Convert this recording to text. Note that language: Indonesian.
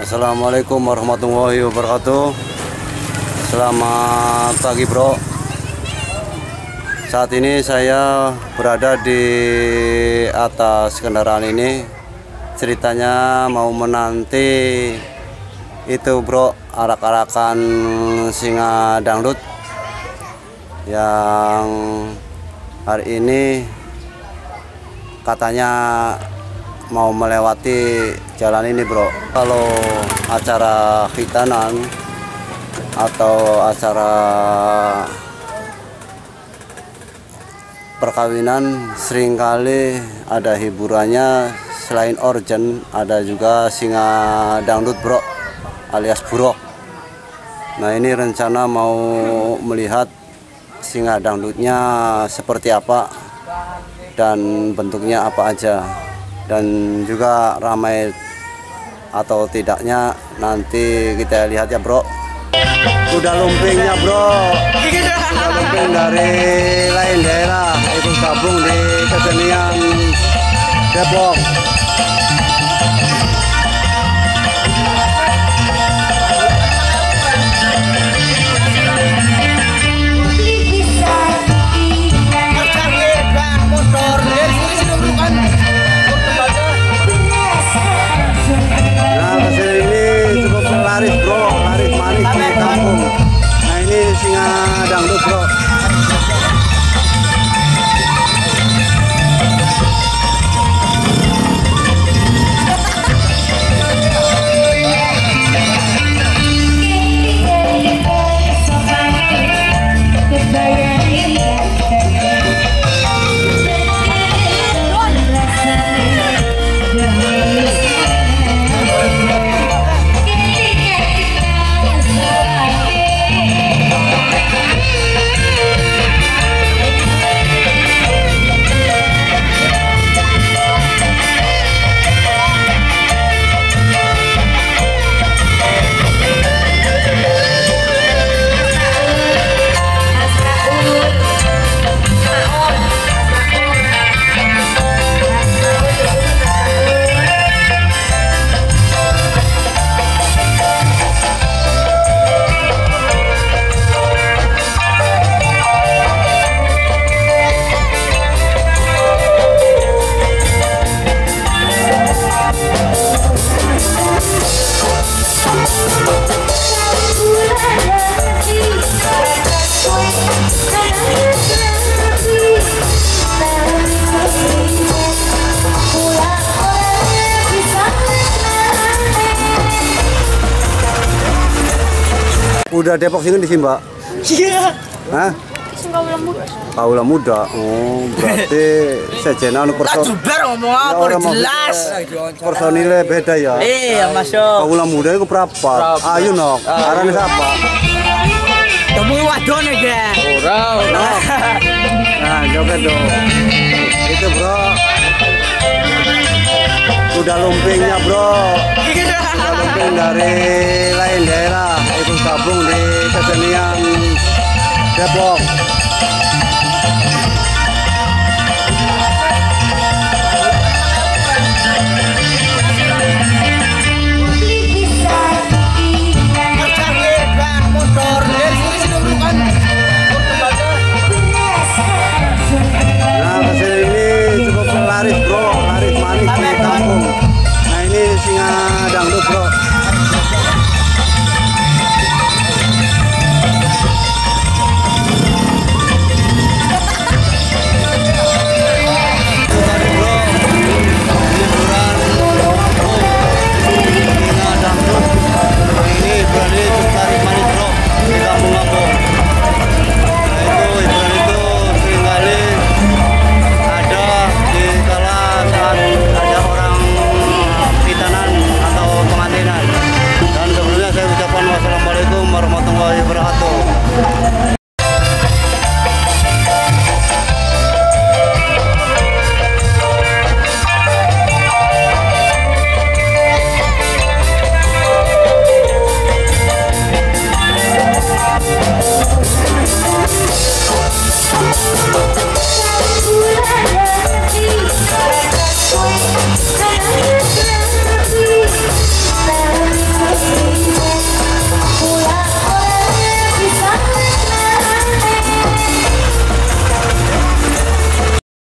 Assalamualaikum warahmatullahi wabarakatuh. Selamat pagi bro. Saat ini saya berada di atas kendaraan ini. Ceritanya mau menanti itu bro, arak-arakan singa dangdut yang hari ini katanya mau melewati jalan ini bro. Kalau acara khitanan atau acara perkawinan seringkali ada hiburannya. Selain organ ada juga singa dangdut bro, alias burok. Nah ini rencana mau melihat singa dangdutnya seperti apa dan bentuknya apa aja, dan juga ramai atau tidaknya nanti kita lihat ya bro. Udah lumpingnya bro, udah lumping dari lain daerah ikut gabung di kesenian Depok. Udah Depok sini di sini mbak? Iya. Hah? Kaula muda. Kaula muda. Oh berarti sejenak perso. Ngomong apa jelas. Personilnya beda ya. Iya masuk. Kaula muda itu berapa? Ayo nok. Arane siapa? Kamu wadon ya. Ora. Nah joget dong. Itu bro. Udah lumpingnya bro. Udah lumping dari lain daerah ikut gabung di kesenian Depok.